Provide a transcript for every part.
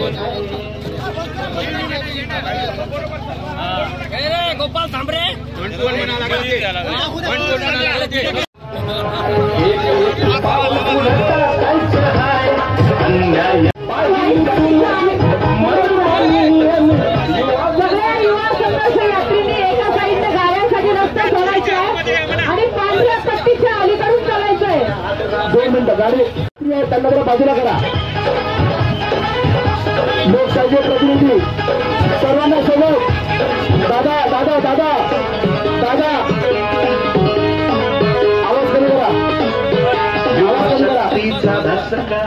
गोपाल थांबरे गाडी त्यांना बाजूला करा। लोकशाहीचे प्रतिनिधी सर्वांना सोबत दादा दादा दादा दादा आवाज कमी करा, आवाज कमी करा।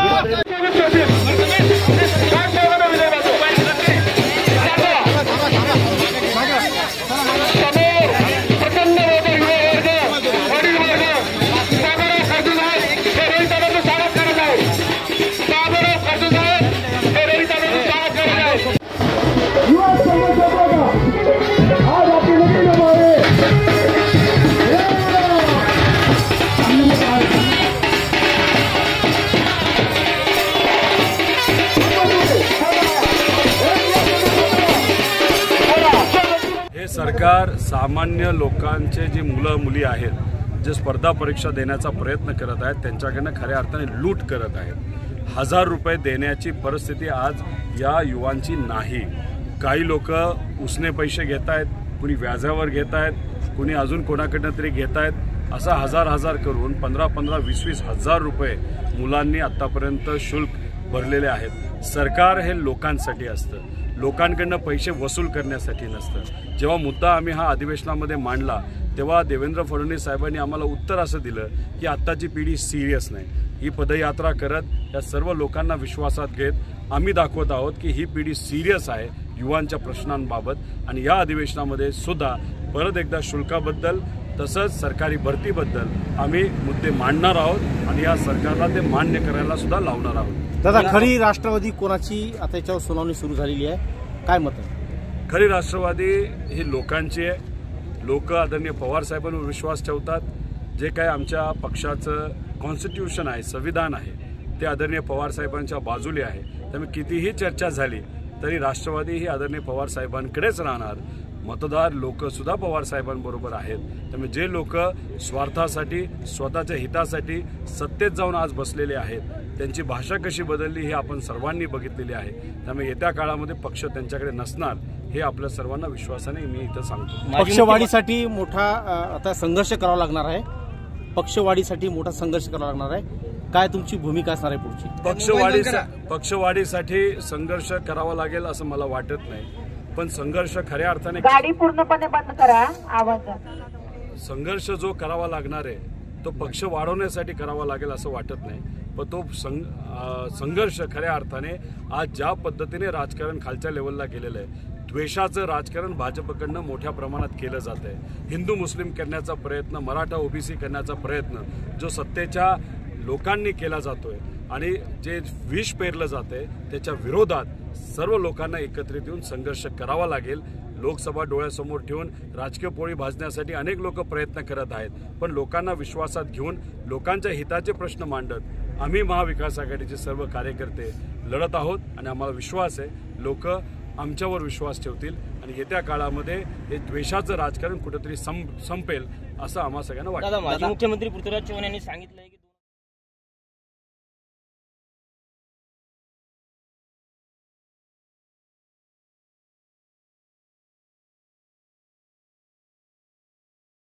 सरकार सामान्य लोकांचे जी मुलं मुली आहेत जे स्पर्धा परीक्षा देण्याचा प्रयत्न करत आहेत त्यांच्याकडनं खऱ्या अर्थाने लूट करत आहेत। 1000 रुपये देण्याची परिस्थिती आज या युवांची नाही। काही लोक उसने पैसे घेत आहेत, कुणी व्याजावर घेत आहेत, कुणी अजून कोणाकडनं तरी घेत आहेत। असा हजार करून 15-20 हजार रुपये मुलांनी आतापर्यंत शुल्क भरलेले आहेत। सरकार हे लोकांसाठी असतं, लोकांकडनं पैसे वसूल करण्यासाठी नसतं। जेव्हा मुद्दा आम्ही हा अधिवेशनामध्ये मांडला तेव्हा देवेंद्र फडणवीस साहेबांनी आम्हाला उत्तर असं दिलं की आत्ताची पिढी सिरियस नाही। ही पदयात्रा करत या सर्व लोकांना विश्वासात घेत आम्ही दाखवत आहोत की ही पिढी सिरियस आहे युवांच्या प्रश्नांबाबत। आणि या अधिवेशनामध्ये सुद्धा परत एकदा शुल्काबद्दल तसंच सरकारी भरतीबद्दल आम्ही मुद्दे मांडणार आहोत आणि या सरकारला ते मान्य करायला सुद्धा लावणार आहोत। दादा, खरी राष्ट्रवादी कोणाची आता याच्यावर सुनावणी सुरू झालेली आहे, काय मत आहे? खरी राष्ट्रवादी ही लोकांची आहे। लोक आदरणीय पवार साहेबांवर विश्वास ठेवतात। जे काय आमच्या पक्षाचं कॉन्स्टिट्यूशन आहे, संविधान आहे, ते आदरणीय पवार साहेबांच्या बाजूले आहे। त्यामुळे कितीही चर्चा झाली तरी राष्ट्रवादी ही आदरणीय पवार साहेबांकडेच राहणार। मतदार लोक सुद्धा पवार साहेबांबरोबर आहेत। त्यामुळे जे लोक स्वार्थासाठी स्वतःच्या हितासाठी सत्तेत जाऊन आज बसलेले आहेत त्यांची भाषा कशी बदलली हे आपण सर्वांनी बघितलेली आहे। त्यामुळे येत्या काळामध्ये पक्ष त्यांच्याकडे नसणार हे आपल्या सर्वांना विश्वासाने मी इथं सांगतो। पक्षवाढीसाठी मोठा आता संघर्ष करावा लागणार आहे, पक्षवाढीसाठी मोठा संघर्ष करावा लागणार आहे। काय तुमची भूमिका असणार आहे पुढची? पक्षवाढीसाठी संघर्ष करावा लागेल असं मला वाटत नाही, पण संघर्ष खऱ्या अर्थाने गाडी पूर्णपणे बंद करा आवाज। संघर्ष जो करावा लागणार आहे तो पक्ष वाढवण्यासाठी करावा लागेल असं वाटत नाही, पण तो संघर्ष खऱ्या अर्थाने आज ज्या पद्धतीने राजकारण खालच्या लेवलला गेलेलं आहे, द्वेषाचं राजकारण भाजपकडनं मोठ्या प्रमाणात केलं जात आहे। हिंदू मुस्लिम करण्याचा प्रयत्न, मराठा ओबीसी करण्याचा प्रयत्न जो सत्तेच्या लोकांनी केला जातोय आणि जे विष पेरलं जातंय त्याच्या विरोधात सर्व लोकांना एकत्रित येऊन संघर्ष करावा लागेल। लोकसभा डोळ्यासमोर ठेवून राजकीय पोळी भाजण्यासाठी अनेक लोक प्रयत्न करत आहेत, पण लोकांना विश्वासात घेऊन लोकांच्या हिताचे प्रश्न मांडत आम्ही महाविकास आघाडीचे सर्व कार्यकर्ते लढत आहोत आणि आम्हाला विश्वास आहे लोक आमच्यावर विश्वास ठेवतील आणि येत्या काळामध्ये हे द्वेषाचं राजकारण कुठेतरी संपेल असं आम्हा सगळ्यांना वाटतं। माजी मुख्यमंत्री पृथ्वीराज चव्हाण यांनी सांगितलं